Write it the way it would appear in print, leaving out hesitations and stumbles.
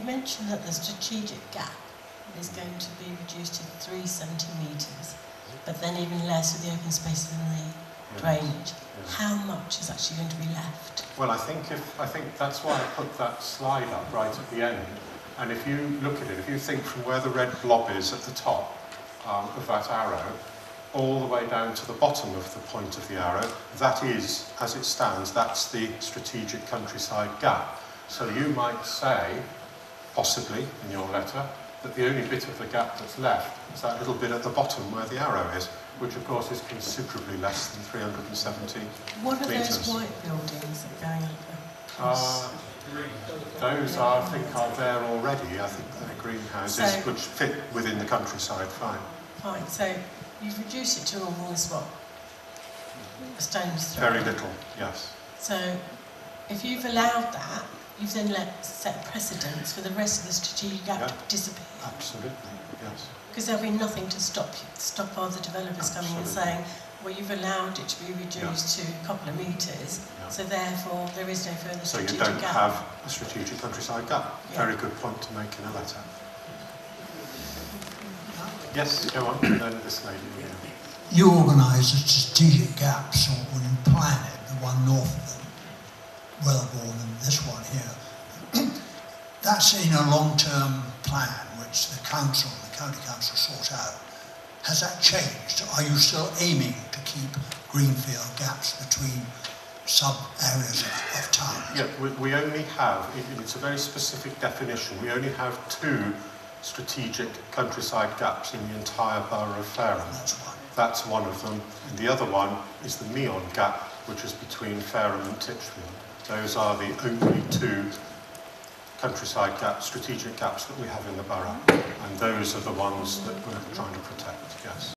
mentioned that the strategic gap is going to be reduced to 3 centimetres, but then even less with the open space and the drainage. How much is actually going to be left? Well, I think that's why I put that slide up right at the end. And if you look at it, if you think from where the red blob is at the top of that arrow, all the way down to the bottom of the point of the arrow, that is, as it stands, that's the strategic countryside gap. So you might say, possibly in your letter, that the only bit of the gap that's left is that little bit at the bottom where the arrow is, which of course is considerably less than 370 What are metres. those white buildings that are going across? Those I think are there already. I think they're greenhouses which fit within the countryside fine. Fine, so you've reduced it to almost what? A stone's throw? Very little, yes. So if you've allowed that, you've then set precedents for the rest of the strategic gap to disappear. Absolutely, yes. Because there'll be nothing to stop other developers coming and saying, well, you've allowed it to be reduced to a couple of metres, so therefore there is no further strategic gap. So you don't have a strategic countryside gap. Very good point to make in a letter. Yes, go on, and then this lady. You organise the strategic gaps, or when you plan it, the one north of them, Wellborn and this one here, that's in a long-term plan which the council, the county council sought out. Has that changed? Are you still aiming to keep greenfield gaps between sub-areas of town? Yeah, we only have, it's a very specific definition, we only have 2 strategic countryside gaps in the entire borough of Fareham. That's one of them. And the other one is the Meon gap, which is between Fareham and Titchfield. Those are the only 2 countryside gaps, strategic gaps that we have in the borough. And those are the ones that we're trying to protect, yes.